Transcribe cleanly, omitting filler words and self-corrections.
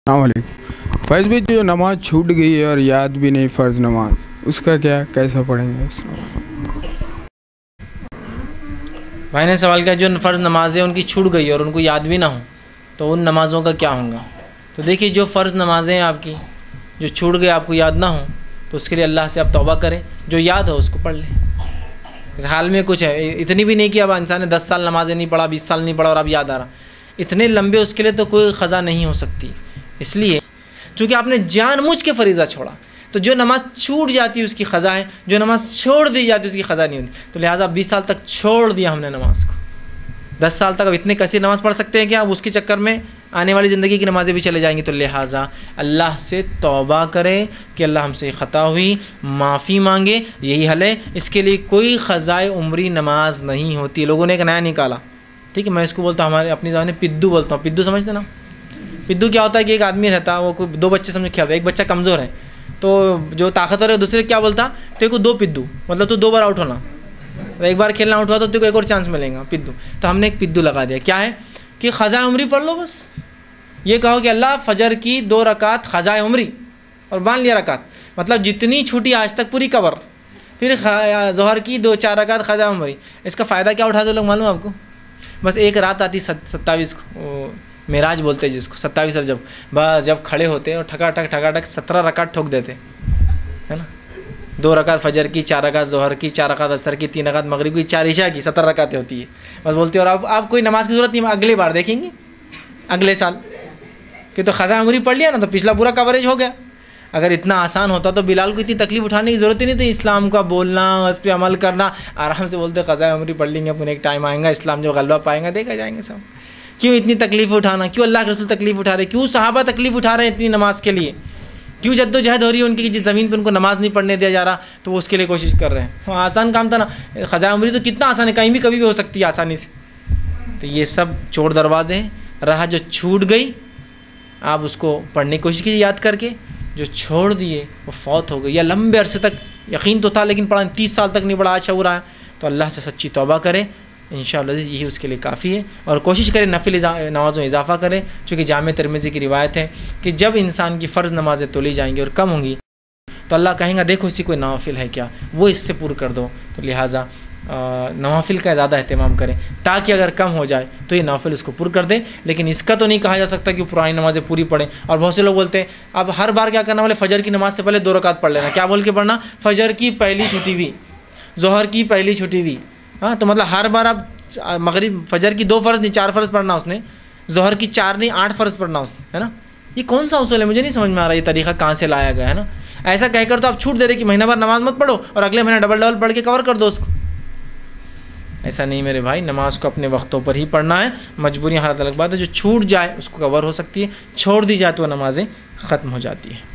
अस्सलामुअलैकुम। फैज़ भाई, जो नमाज़ छूट गई है और याद भी नहीं फ़र्ज़ नमाज, उसका क्या, कैसा पढ़ेंगे? भाई ने सवाल किया, जो फ़र्ज़ नमाज़ें उनकी छूट गई और उनको याद भी ना हो तो उन नमाज़ों का क्या होगा? तो देखिए, जो फ़र्ज़ नमाज़ें हैं आपकी जो छूट गए, आपको याद ना हो तो उसके लिए अल्लाह से आप तौबा करें, जो याद हो उसको पढ़ लें। इस हाल में कुछ है, इतनी भी नहीं कि अब इंसान ने 10 साल नमाज़ें नहीं पढ़ा, 20 साल नहीं पढ़ा और अब याद आ रहा, इतने लंबे उसके लिए तो कोई ख़ज़ा नहीं हो सकती। इसलिए चूँकि आपने जानबूझ के फ़रीज़ा छोड़ा, तो जो नमाज़ छूट जाती है उसकी ख़ज़ा है, जो नमाज़ छोड़ दी जाती है उसकी ख़ज़ा नहीं होती। तो लिहाजा 20 साल तक छोड़ दिया हमने नमाज़ को, 10 साल तक अब इतने कसीर नमाज़ पढ़ सकते हैं क्या? अब उसके चक्कर में आने वाली ज़िंदगी की नमाज़ें भी चले जाएंगी। तो लिहाजा अल्लाह से तौबा करें कि अल्लाह हमसे ख़ता हुई, माफ़ी मांगे, यही हल है। इसके लिए कोई ख़ज़ाए उम्री नमाज नहीं होती। लोगों ने एक नया निकाला, ठीक है, मैं इसको बोलता हूँ, हमारे अपनी ज़बान में पिद्दू बोलता हूँ। पिद्दू समझते ना? पिद्दू क्या होता है कि एक आदमी रहता, वो कोई 2 बच्चे समझ खेल रहे, एक बच्चा कमज़ोर है तो जो ताकतवर है दूसरे क्या बोलता, तेरे को 2 पिद्दू, मतलब तू 2 बार आउट होना, एक बार खेलना आउट हुआ तो तेरे को एक और चांस मिलेगा, पिद्दू। तो हमने एक पिद्दू लगा दिया, क्या है कि ख़ज़ाए उम्री पढ़ लो। बस ये कहो कि अल्लाह फ़जर की 2 रकात ख़ज़ाए उम्री, और बांध लिया रकात, मतलब जितनी छूटी आज तक पूरी कवर, फिर ज़ोहर की 2-4 रकात ख़ज़ाए उम्री। इसका फ़ायदा क्या उठाते लोग मालूम आपको? बस एक रात आती 27 को, मेराज बोलते हैं जिसको, 27 और जब खड़े होते और ठकाठक 17 रकात ठोक देते, है ना। 2 रकात फ़जर की, 4 रकात ज़ोहर की, 4 रकात असर की, 3 रकात मगरिब की, 4 इशा की, 17 रकातें होती है। बस बोलते और आप कोई नमाज की ज़रूरत नहीं, अगले बार देखेंगे अगले साल कि तो ख़ज़ाए उम्री पढ़ लिया ना तो पिछला पूरा कवरेज हो गया। अगर इतना आसान होता तो बिलाल को इतनी तकलीफ़ उठाने की ज़रूरत ही नहीं थी। इस्लाम का बोलना, उस पर अमल करना, आराम से बोलते ख़ज़ाए उम्री पढ़ लेंगे, अपने एक टाइम आएगा इस्लाम जो ग़लबा पाएंगा, देखा जाएंगे सब। क्यों इतनी तकलीफ़ उठाना? क्यों अल्लाह के रसूल तकलीफ़ उठा रहे? क्यों सहाबा तकलीफ़ उठा रहे हैं इतनी नमाज के लिए? क्यों जद्दोजहद हो रही है उनकी कि जिस ज़मीन पर उनको नमाज़ नहीं पढ़ने दिया जा रहा तो वो उसके लिए कोशिश कर रहे हैं। आसान काम था ना, ख़ज़ाए उम्री तो कितना आसान है, कहीं भी कभी भी हो सकती है आसानी से। तो ये सब चोर दरवाजे हैं। राह जो छूट गई आप उसको पढ़ने की कोशिश कीजिए याद करके, जो छोड़ दिए वो फौत हो गई, या लंबे अरसे तक यकीन तो था लेकिन पढ़ा 30 साल तक नहीं पढ़ा, आज शऊर आया, तो अल्लाह से सच्ची तौबा करें, इंशाअल्लाह यही उसके लिए काफ़ी है। और कोशिश करें नफिल नमाज़ों में इजाफ़ा करें, चूँकि जामे तिरमिज़ी की रिवायत है कि जब इंसान की फ़र्ज़ नमाज़ें तोली जाएंगी और कम होंगी तो अल्लाह कहेंगे देखो इसी कोई नवाफिल है क्या, वो इससे पूरा कर दो। तो लिहाजा नवाफिल का ज़्यादा अहतमाम करें ताकि अगर कम हो जाए तो ये नवाफिल उसको पूरा कर दे। लेकिन इसका तो नहीं कहा जा सकता कि पुरानी नमाज़ें पूरी पढ़ें। और बहुत से लोग बोलते हैं अब हर बार क्या करना, वाले फ़जर की नमाज़ से पहले 2 रकात पढ़ लेना। क्या बोल के पढ़ना? फ़जर की पहली छुट्टी हुई, ज़ोहर की पहली छुट्टी हुई, हाँ, तो मतलब हर बार आप मगरिब फ़जर की 2 फ़र्ज़ नहीं 4 फ़र्ज़ पढ़ना उसने, ज़ोहर की 4 नहीं 8 फ़र्ज़ पढ़ना उसने, है ना। ये कौन सा उसूल है? मुझे नहीं समझ में आ रहा ये तरीक़ा कहाँ से लाया गया है ना। ऐसा कहकर तो आप छूट दे रहे कि महीना भर नमाज़ मत पढ़ो और अगले महीने डबल पढ़ के कवर कर दो उसको। ऐसा नहीं मेरे भाई, नमाज को अपने वक्तों पर ही पढ़ना है। मजबूरी हालत अलग बात है, जो छूट जाए उसको कवर हो सकती है, छोड़ दी जाए तो नमाज़ें ख़त्म हो जाती है।